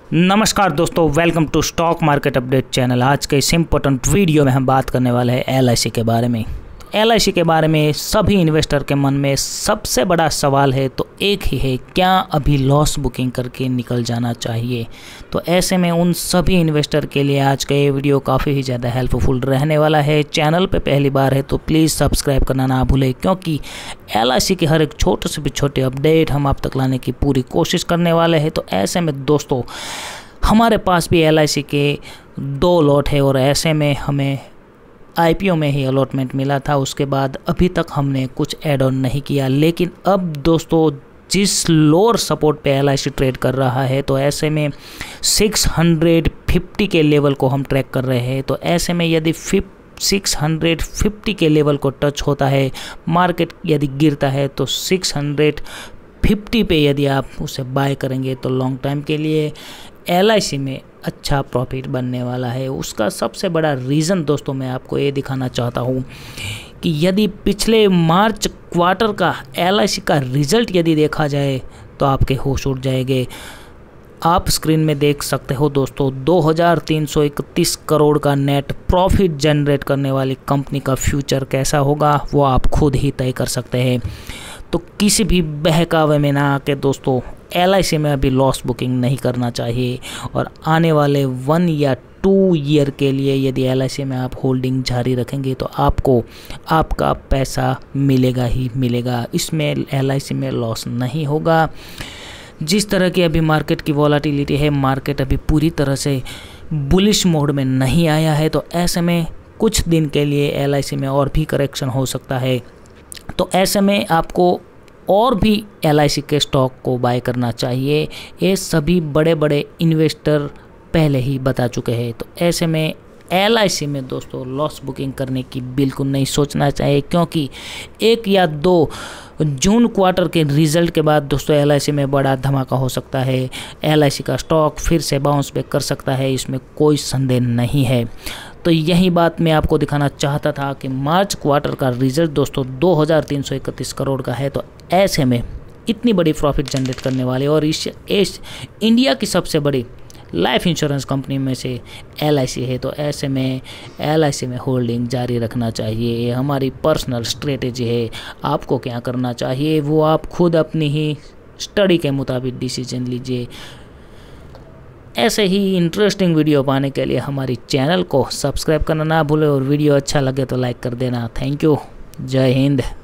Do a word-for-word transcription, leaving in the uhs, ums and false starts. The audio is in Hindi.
नमस्कार दोस्तों, welcome to stock market update channel. आज के इस इम्पोर्टेंट वीडियो में हम बात करने वाले हैं एल आई सी के बारे में। एल आई सी के बारे में सभी इन्वेस्टर के मन में सबसे बड़ा सवाल है तो एक ही है, क्या अभी लॉस बुकिंग करके निकल जाना चाहिए। तो ऐसे में उन सभी इन्वेस्टर के लिए आज का ये वीडियो काफ़ी ही ज़्यादा हेल्पफुल रहने वाला है। चैनल पे पहली बार है तो प्लीज़ सब्सक्राइब करना ना भूलें, क्योंकि एल आई सी के हर एक छोटे से भी छोटे अपडेट हम आप तक लाने की पूरी कोशिश करने वाले हैं। तो ऐसे में दोस्तों, हमारे पास भी एल आई सी के दो लॉट है और ऐसे में हमें आई पी ओ में ही अलॉटमेंट मिला था। उसके बाद अभी तक हमने कुछ ऐड ऑन नहीं किया, लेकिन अब दोस्तों जिस लोअर सपोर्ट पे एल आई सी ट्रेड कर रहा है, तो ऐसे में छह सौ पचास के लेवल को हम ट्रैक कर रहे हैं। तो ऐसे में यदि छह सौ पचास के लेवल को टच होता है, मार्केट यदि गिरता है तो छह सौ पचास पे यदि आप उसे बाय करेंगे तो लॉन्ग टाइम के लिए एल आई सी में अच्छा प्रॉफिट बनने वाला है। उसका सबसे बड़ा रीज़न दोस्तों मैं आपको ये दिखाना चाहता हूँ कि यदि पिछले मार्च क्वार्टर का एल आई सी का रिज़ल्ट यदि देखा जाए तो आपके होश उड़ जाएंगे। आप स्क्रीन में देख सकते हो दोस्तों, दो हज़ार तीन सौ इकतीस करोड़ का नेट प्रॉफिट जनरेट करने वाली कंपनी का फ्यूचर कैसा होगा वो आप खुद ही तय कर सकते हैं। तो किसी भी बहकावे में ना आके दोस्तों एल आई सी में अभी लॉस बुकिंग नहीं करना चाहिए, और आने वाले वन या टू ईयर के लिए यदि एल आई सी में आप होल्डिंग जारी रखेंगे तो आपको आपका पैसा मिलेगा ही मिलेगा। इसमें एल आई सी में लॉस नहीं होगा। जिस तरह की अभी मार्केट की वॉलेटिलिटी है, मार्केट अभी पूरी तरह से बुलिश मोड में नहीं आया है, तो ऐसे में कुछ दिन के लिए एल आई सी में और भी करेक्शन हो सकता है। तो ऐसे में आपको और भी एल आई सी के स्टॉक को बाय करना चाहिए। ये सभी बड़े बड़े इन्वेस्टर पहले ही बता चुके हैं। तो ऐसे में एल आई सी में दोस्तों लॉस बुकिंग करने की बिल्कुल नहीं सोचना चाहिए, क्योंकि एक या दो जून क्वार्टर के रिज़ल्ट के बाद दोस्तों एल आई सी में बड़ा धमाका हो सकता है। एल आई सी का स्टॉक फिर से बाउंस बैक कर सकता है, इसमें कोई संदेह नहीं है। तो यही बात मैं आपको दिखाना चाहता था कि मार्च क्वार्टर का रिज़ल्ट दोस्तों दो हज़ार तीन सौ इकतीस करोड़ का है। तो ऐसे में इतनी बड़ी प्रॉफिट जनरेट करने वाले और इस, इस इंडिया की सबसे बड़ी लाइफ इंश्योरेंस कंपनी में से एल आई सी है, तो ऐसे में एल आई सी में होल्डिंग जारी रखना चाहिए। ये हमारी पर्सनल स्ट्रेटेजी है। आपको क्या करना चाहिए वो आप खुद अपनी ही स्टडी के मुताबिक डिसीजन लीजिए। ऐसे ही इंटरेस्टिंग वीडियो पाने के लिए हमारी चैनल को सब्सक्राइब करना ना भूलें, और वीडियो अच्छा लगे तो लाइक कर देना। Thank you. जय हिंद।